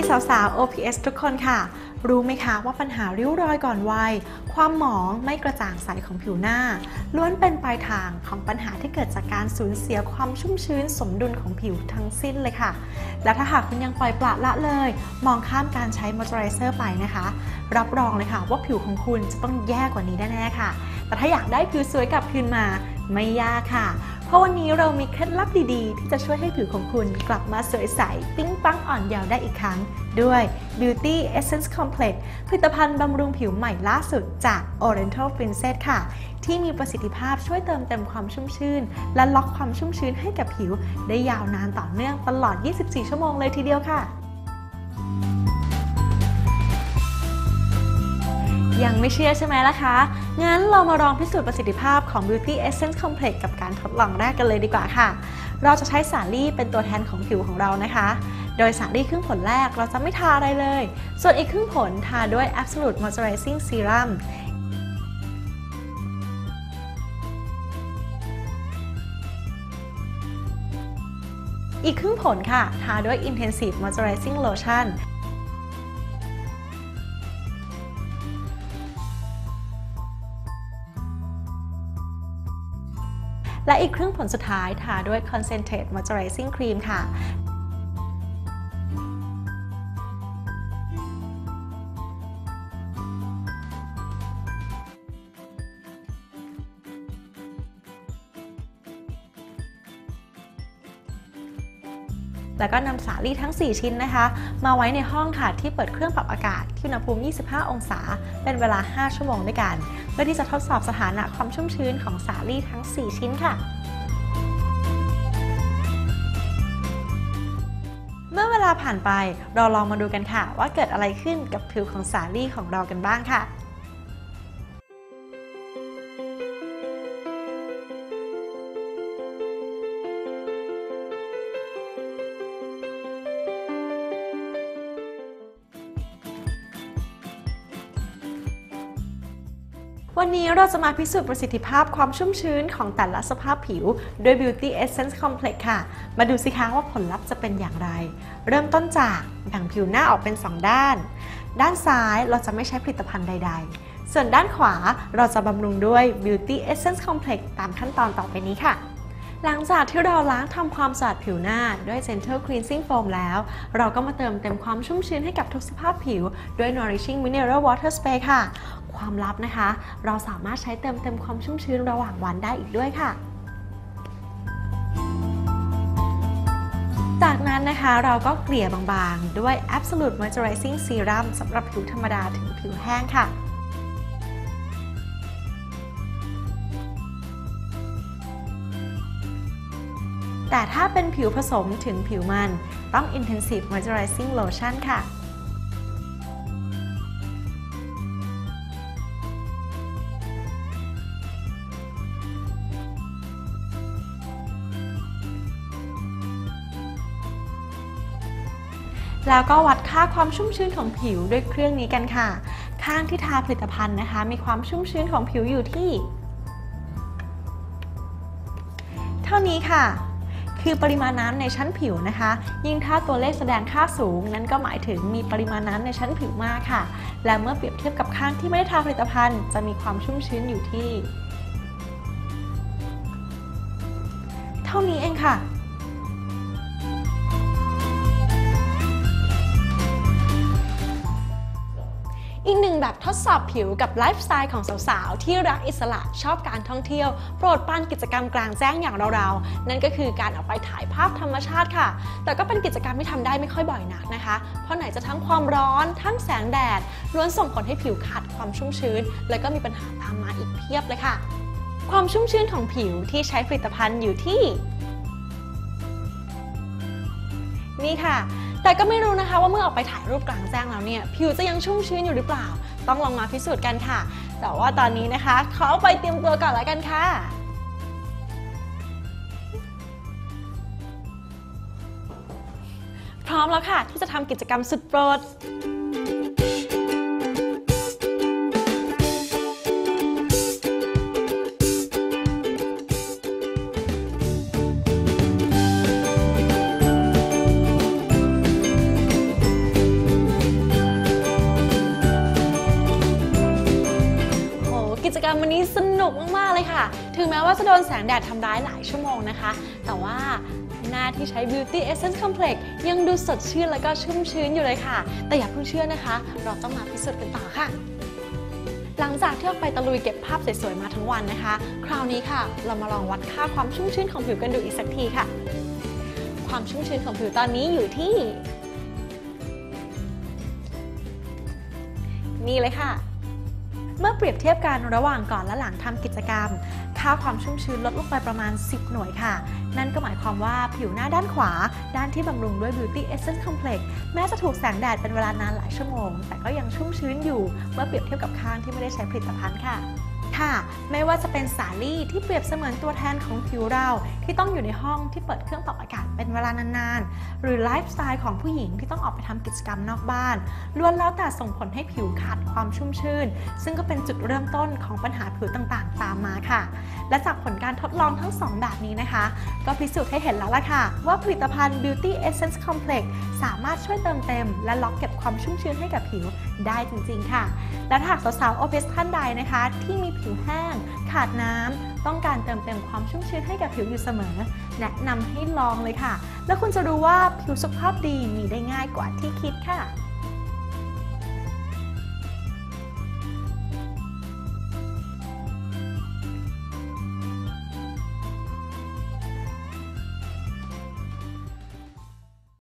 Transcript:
สาวๆ OPS ทุกคนค่ะรู้ไหมคะว่าปัญหาริ้วรอยก่อนวัยความหมองไม่กระจ่างใสของผิวหน้าล้วนเป็นปลายทางของปัญหาที่เกิดจากการสูญเสียความชุ่มชื้นสมดุลของผิวทั้งสิ้นเลยค่ะและถ้าหากคุณยังปล่อยปละละเลยมองข้ามการใช้มอยส์เจอไรเซอร์ไปนะคะรับรองเลยค่ะว่าผิวของคุณจะต้องแย่กว่านี้แน่ๆค่ะแต่ถ้าอยากได้ผิวสวยกลับคืนมาไม่ยากค่ะเพราะวันนี้เรามีเคล็ดลับดีๆที่จะช่วยให้ผิวของคุณกลับมาสวยใสปิ๊งปังอ่อนเยาว์ได้อีกครั้งด้วย Beauty Essence Complex ผลิตภัณฑ์บำรุงผิวใหม่ล่าสุดจาก Oriental Princess ค่ะที่มีประสิทธิภาพช่วยเติมเต็มความชุ่มชื่นและล็อกความชุ่มชื้นให้กับผิวได้ยาวนานต่อเนื่องตลอด 24 ชั่วโมงเลยทีเดียวค่ะยังไม่เชื่อใช่ไหมล่ะคะงั้นเรามาลองพิสูจน์ประสิทธิภาพของ Beauty Essence Complex กับการทดลองแรกกันเลยดีกว่าค่ะเราจะใช้สาลี่เป็นตัวแทนของผิวของเรานะคะโดยสาลี่ครึ่งผลแรกเราจะไม่ทาอะไรเลยส่วนอีกครึ่งผลทาด้วย Absolute Moisturizing Serum อีกครึ่งผลค่ะทาด้วย Intensive Moisturizing Lotionและอีกครึ่งผลสุดท้ายทาด้วย Concentrate Moisturizing Cream ค่ะแล้วก็นำสาลี่ทั้ง 4 ชิ้นนะคะมาไว้ในห้องค่ะที่เปิดเครื่องปรับอากาศที่อุณหภูมิ 25 องศาเป็นเวลา 5 ชั่วโมงด้วยกันเพื่อที่จะทดสอบสถานะความชุ่มชื้นของสาลี่ทั้ง 4 ชิ้นค่ะเมื่อเวลาผ่านไปเราลองมาดูกันค่ะว่าเกิดอะไรขึ้นกับผิวของสาลี่ของเรากันบ้างค่ะวันนี้เราจะมาพิสูจน์ประสิทธิภาพความชุ่มชื้นของแต่ละสภาพผิวด้วย Beauty Essence Complex ค่ะมาดูสิคะว่าผลลัพธ์จะเป็นอย่างไรเริ่มต้นจากแบ่งผิวหน้าออกเป็น 2 ด้านด้านซ้ายเราจะไม่ใช้ผลิตภัณฑ์ใดๆส่วนด้านขวาเราจะบำรุงด้วย Beauty Essence Complex ตามขั้นตอนต่อไปนี้ค่ะหลังจากที่เราล้างทำความสะอาดผิวหน้าด้วย Gentle Cleansing Foam แล้วเราก็มาเติมเต็มความชุ่มชื้นให้กับทุกสภาพผิวด้วย Nourishing Mineral Water Spray ค่ะความลับนะคะเราสามารถใช้เติมเต็มความชุ่มชื้นระหว่างวันได้อีกด้วยค่ะจากนั้นนะคะเราก็เกลี่ยบางๆด้วย Absolute Moisturizing Serum สำหรับผิวธรรมดาถึงผิวแห้งค่ะแต่ถ้าเป็นผิวผสมถึงผิวมันต้อง Intensive Moisturizing Lotion ค่ะแล้วก็วัดค่าความชุ่มชื้นของผิวด้วยเครื่องนี้กันค่ะข้างที่ทาผลิตภัณฑ์นะคะมีความชุ่มชื้นของผิวอยู่ที่เท่านี้ค่ะคือปริมาณน้ำในชั้นผิวนะคะยิ่งถ้าตัวเลขแสดงค่าสูงนั้นก็หมายถึงมีปริมาณน้ำในชั้นผิวมากค่ะและเมื่อเปรียบเทียบกับข้างที่ไม่ได้ทาผลิตภัณฑ์จะมีความชุ่มชื้นอยู่ที่เท่านี้เองค่ะอีกหนึ่งแบบทดสอบผิวกับไลฟ์สไตล์ของสาวๆที่รักอิสระชอบการท่องเที่ยวโปรดปรานกิจกรรมกลางแจ้งอย่างเราๆนั่นก็คือการออกไปถ่ายภาพธรรมชาติค่ะแต่ก็เป็นกิจกรรมที่ทำได้ไม่ค่อยบ่อยนักนะคะเพราะไหนจะทั้งความร้อนทั้งแสงแดดล้วนส่งผลให้ผิวขาดความชุ่มชื้นและก็มีปัญหาตามมาอีกเพียบเลยค่ะความชุ่มชื้นของผิวที่ใช้ผลิตภัณฑ์อยู่ที่นี่ค่ะแต่ก็ไม่รู้นะคะว่าเมื่อออกไปถ่ายรูปกลางแจ้งแล้วเนี่ยผิวจะยังชุ่มชื้นอยู่หรือเปล่าต้องลองมาพิสูจน์กันค่ะแต่ว่าตอนนี้นะคะขอไปเตรียมตัวก่อนแล้วกันค่ะพร้อมแล้วค่ะที่จะทำกิจกรรมสุดโปรดเถึงแม้ว่าจะโดนแสงแดดทำร้ายหลายชั่วโมงนะคะแต่ว่าหน้าที่ใช้ Beauty Essence Complex ยังดูสดชื่นแล้วก็ชุ่มชื้นอยู่เลยค่ะแต่อย่าเพิ่งเชื่อนะคะเราต้องมาพิสูจน์กันต่อค่ะหลังจากที่ออกไปตะลุยเก็บภาพสวยๆมาทั้งวันนะคะคราวนี้ค่ะเรามาลองวัดค่าความชุ่มชื้นของผิวกันดูอีกสักทีค่ะความชุ่มชื้นของผิวตอนนี้อยู่ที่นี่เลยค่ะเมื่อเปรียบเทียบกันระหว่างก่อนและหลังทำกิจกรรมค่าความชุ่มชื้นลดลงไปประมาณ10หน่วยค่ะนั่นก็หมายความว่าผิวหน้าด้านขวาด้านที่บำรุงด้วย Beauty Essence Complex แม้จะถูกแสงแดดเป็นเวลานานหลายชั่วโมงแต่ก็ยังชุ่มชื้นอยู่เมื่อเปรียบเทียบกับข้างที่ไม่ได้ใช้ผลิตภัณฑ์ค่ะไม่ว่าจะเป็นสาลี่ที่เปรียบเสมือนตัวแทนของผิวเราที่ต้องอยู่ในห้องที่เปิดเครื่องปรับอากาศเป็นเวลานานๆหรือไลฟ์สไตล์ของผู้หญิงที่ต้องออกไปทำกิจกรรมนอกบ้านล้วนแล้วแต่ส่งผลให้ผิวขาดความชุ่มชื่นซึ่งก็เป็นจุดเริ่มต้นของปัญหาผิวต่างๆตามมาค่ะและจากผลการทดลองทั้ง2แบบนี้นะคะก็พิสูจน์ให้เห็นแล้วล่ะค่ะว่าผลิตภัณฑ์ Beauty Essence Complex สามารถช่วยเติมเต็มและล็อกเก็บความชุ่มชื้นให้กับผิวได้จริงๆค่ะและถ้าหากสาวๆ OPS ท่านใดนะคะที่มีผิวแห้งขาดน้ำต้องการเติมเต็มความชุ่มชื้นให้กับผิวอยู่เสมอแนะนำให้ลองเลยค่ะแล้วคุณจะรู้ว่าผิวสุขภาพดีมีได้ง่ายกว่าที่คิดค่ะ